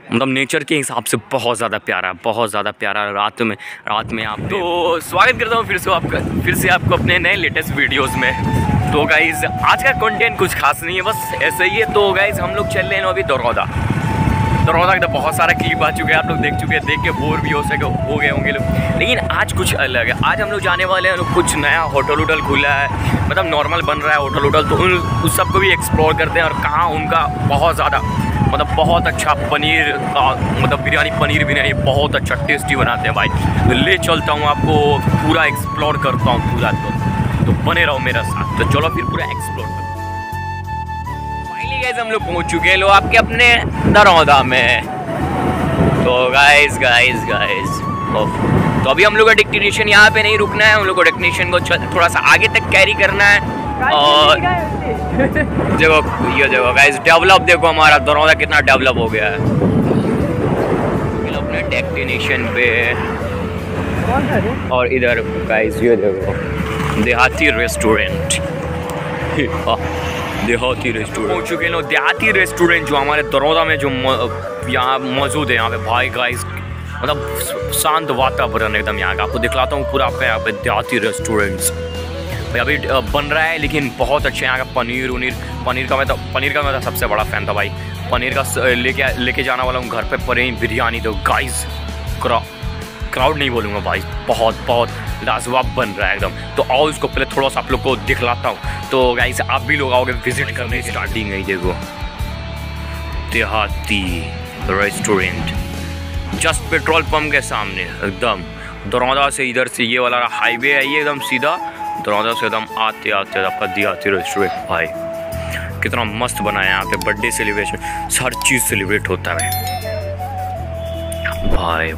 मतलब नेचर के हिसाब से बहुत ज़्यादा प्यारा, बहुत ज़्यादा प्यारा। रात में आप तो स्वागत करता हूँ फिर से आपको अपने नए लेटेस्ट वीडियोस में। तो गाइज़ आज का कंटेंट कुछ खास नहीं है, बस ऐसे ही है। तो गाइज़ हम लोग चल रहे हैं अभी दरौदा का तो बहुत सारा क्लिप आ चुके हैं, आप लोग देख चुके हैं, देख के बोर भी हो गए होंगे लोग। लेकिन आज कुछ अलग है। आज हम लोग जाने वाले हैं, कुछ नया होटल खुला है, मतलब नॉर्मल बन रहा है होटल, तो उस सबको भी एक्सप्लोर करते हैं। और कहाँ उनका बहुत ज़्यादा मतलब बहुत अच्छा पनीर का मतलब बिरयानी बहुत अच्छा टेस्टी बनाते हैं भाई। तो ले चलता हूँ आपको, पूरा एक्सप्लोर करता हूँ पूरा। तो बने रहो मेरा साथ। तो चलो फिर पूरा एक्सप्लोर करते हैं। फाइनली गाइस हम लोग पहुँच चुके हैं आपके अपने दरौदा में। तो गाइस तो अभी हम लोग का डेस्टिनेशन यहाँ पे नहीं रुकना है, हम लोग को डेस्टिनेशन को थोड़ा सा आगे तक कैरी करना है। और देखो गाइस डेवलप, देखो हमारा दरौदा कितना डेवलप हो गया है। अपने डेस्टिनेशन पे और इधर गाइस ये देखो देहाती रेस्टोरेंट हो चुके हैं। देहाती रेस्टोरेंट जो हमारे दरौदा में जो यहाँ मौजूद है, यहाँ पे भाई गाइस मतलब शांत वातावरण एकदम यहाँ का। आपको दिखलाता हूँ पूरा आपका यहाँ पे देहाती रेस्टोरेंट्स भाई अभी बन रहा है, लेकिन बहुत अच्छे यहाँ का पनीर का मैं तो सबसे बड़ा फ़ैन था भाई। पनीर का लेके जाना वाला हूँ घर पे। पनीर बिरयानी तो गाइस क्राउड नहीं बोलूँगा भाई, बहुत लाजवाब बन रहा है एकदम। तो आओ इसको पहले थोड़ा सा आप लोग को दिखलाता हूँ। तो गाइस आप भी लोग आओगे विजिट करने। स्टार्टिंग है देखो देहाती रेस्टोरेंट, जस्ट पेट्रोल पंप के सामने एकदम। दरौदा से इधर से ये वाला हाईवे है, ये एकदम सीधा दरौदा से एकदम आते आपका देहाती रेस्टोरेंट। भाई कितना मस्त बनाया है यहाँ पे। बर्थडे सेलिब्रेशन हर चीज़ सेलिब्रेट होता है भाई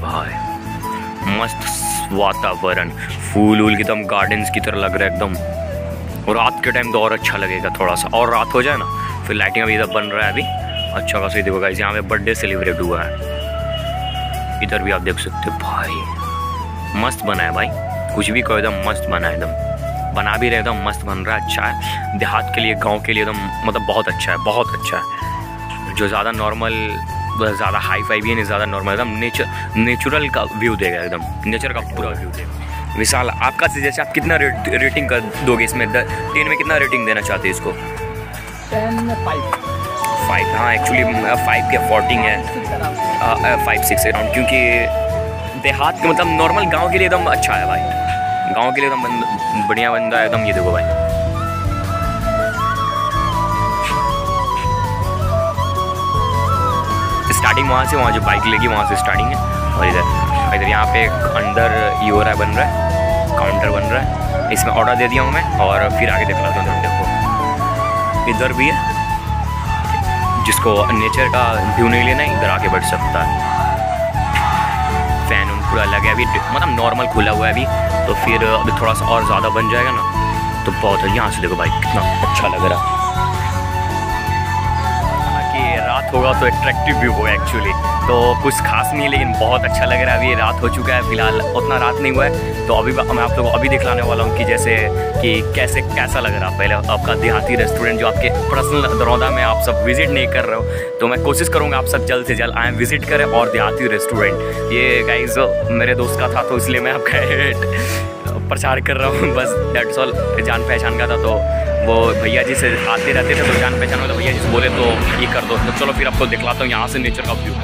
मस्त वातावरण, फूल की एकदम गार्डन्स की तरह लग रहा है एकदम। और रात के टाइम तो और अच्छा लगेगा, थोड़ा सा और रात हो जाए ना, फिर लाइटिंग अभी इधर बन रहा है अभी अच्छा खासा। देखो गाइस यहाँ पे बर्थडे सेलिब्रेट हुआ है, इधर भी आप देख सकते हो भाई। मस्त बना है भाई, कुछ भी कहो एकदम मस्त बना है, एकदम बना भी रहे एकदम मस्त बन रहा है। अच्छा है देहात के लिए, गांव के लिए एकदम मतलब बहुत अच्छा है। जो ज़्यादा नॉर्मल, ज़्यादा हाई फाई भी है नहीं, ज़्यादा नॉर्मल, एकदम नेचुरल का व्यू देगा, एकदम नेचर का पूरा व्यू देगा। विशाल आपका जैसे आप कितना रेटिंग कर दोगे इसमें? 10 में कितना रेटिंग देना चाहते हैं इसको? 10 में 5। हाँ एक्चुअली 5 के 14 है, 5-6 अराउंड। क्योंकि देहात के मतलब नॉर्मल गाँव के लिए एकदम अच्छा है भाई, गांव के लिए एकदम बढ़िया बंदा है एकदम। ये देखो भाई स्टार्टिंग वहाँ जो बाइक लेगी वहाँ से स्टार्टिंग है। और इधर यहाँ पे एक अंदर ये हो रहा है, बन रहा है काउंटर बन रहा है, इसमें ऑर्डर दे दिया हूँ मैं। और फिर आगे दिखलाता हूँ, देखो इधर भी है, जिसको नेचर का व्यू नहीं लेना है इधर आके बैठ सकता है। फैन पूरा लगा है अभी, मतलब नॉर्मल खुला हुआ है अभी। तो फिर अभी थोड़ा सा और ज़्यादा बन जाएगा ना, तो बहुत है। यहाँ से देखो भाई कितना अच्छा लग रहा है। कि रात होगा तो एट्रैक्टिव व्यू होगा एक्चुअली, तो कुछ खास नहीं है, लेकिन बहुत अच्छा लग रहा है। अभी रात हो चुका है, फिलहाल उतना रात नहीं हुआ है। तो अभी मैं आप लोगों को अभी दिखलाने वाला हूँ कि जैसे कि कैसा लग रहा है। पहले आपका देहाती रेस्टोरेंट जो आपके पर्सनल दरौदा में आप सब विजिट नहीं कर रहे हो, तो मैं कोशिश करूँगा आप सब जल्द से जल्द आएँ, विजिट करें। और देहाती रेस्टोरेंट ये गाइस मेरे दोस्त का था, तो इसलिए मैं आपका प्रचार कर रहा हूँ, बस दैट्स ऑल। जान पहचान का था, तो वो भैया जी से आते रहते थे, तो जान पहचान वाले भैया जी से बोले तो ये कर दो। तो चलो फिर आपको दिखलाता हूँ यहाँ से नेचर का व्यू।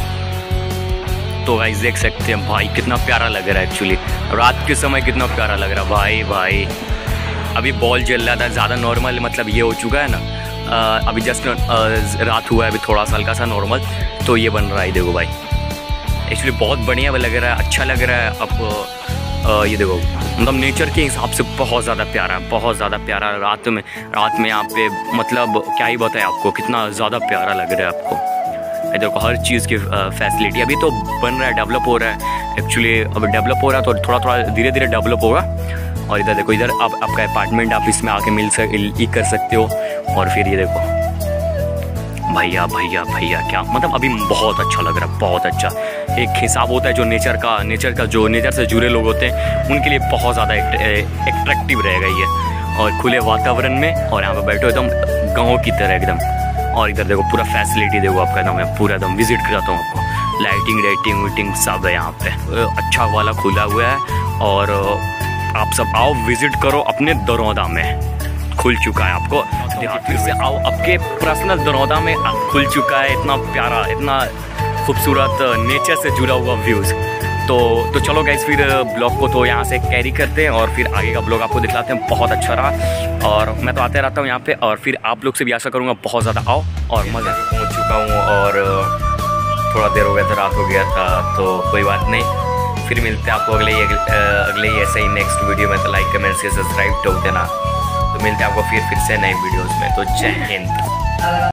तो गाइस देख सकते हैं भाई कितना प्यारा लग रहा है एक्चुअली, रात के समय कितना प्यारा लग रहा है भाई। अभी बॉल जल रहा था, ज़्यादा नॉर्मल मतलब ये हो चुका है ना, अभी जस्ट रात हुआ है, अभी थोड़ा सा हल्का सा नॉर्मल, तो ये बन रहा है। देखो भाई एक्चुअली बहुत बढ़िया लग रहा है, अच्छा लग रहा है। अब ये देखो मतलब नेचर के हिसाब से बहुत ज़्यादा प्यारा। रात में यहाँ पे मतलब क्या ही बताएं आपको, कितना ज़्यादा प्यारा लग रहा है आपको। देखो हर चीज़ की फैसिलिटी अभी तो बन रहा है, डेवलप हो रहा है एक्चुअली। अब डेवलप हो रहा है तो थोड़ा धीरे डेवलप होगा। और इधर देखो, इधर आप आपका अपार्टमेंट आप इसमें आके कर सकते हो। और फिर ये देखो भैया क्या मतलब अभी बहुत अच्छा लग रहा है, बहुत अच्छा। एक हिसाब होता है जो नेचर से जुड़े लोग होते हैं, उनके लिए बहुत ज़्यादा एट्रैक्टिव रहेगा ये। और खुले वातावरण में, और यहाँ पे बैठो एकदम गाँव की तरह एकदम और इधर देखो पूरा फैसिलिटी देखो आपका एकदम, मैं पूरा एकदम विजिट कराता हूँ आपको। लाइटिंग वीटिंग सब है यहाँ पे, अच्छा वाला खुला हुआ है। और आप सब आओ विजिट करो अपने दरौदा में, खुल चुका है आपको। फिर से आओ, आपके पर्सनल दरौदा में खुल चुका है। इतना प्यारा, इतना खूबसूरत नेचर से जुड़ा हुआ व्यूज़। तो चलो गाइस, फिर ब्लॉग को तो यहाँ से कैरी करते हैं और फिर आगे का ब्लॉग आपको दिखलाते हैं। बहुत अच्छा रहा और मैं तो आते रहता हूँ यहाँ पे, और फिर आप लोग से भी आशा करूँगा बहुत ज़्यादा आओ और मज़ा। पहुँच चुका हूँ और थोड़ा देर हो गया था, रात हो गया था, तो कोई बात नहीं। फिर मिलते हैं आपको अगले ही ऐसे ही नेक्स्ट वीडियो में। तो लाइक कमेंट से सब्सक्राइब ठोक देना। तो मिलते हैं आपको फिर से नए वीडियोज़ में। तो जय हिंद।